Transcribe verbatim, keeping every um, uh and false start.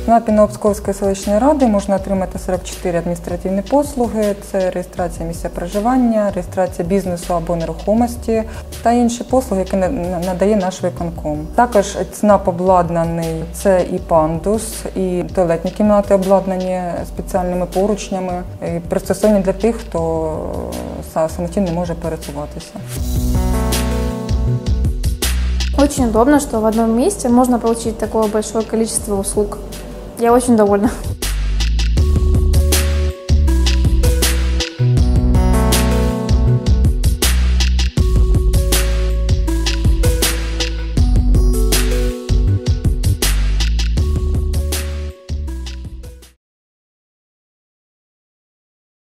ЦНАПі Новопсковської селищної ради можна отримати сорок чотири адміністративні послуги. Це реєстрація місця проживання, реєстрація бізнесу або нерухомості та інші послуги, які надає наш виконком. Також ЦНАП обладнаний, це і пандус, і туалетні кімнати обладнані спеціальними поручнями, і пристосовані для тих, хто самостійно не може пересуватися. Очень удобно, что в одном месте можно получить такое большое количество услуг. Я очень довольна.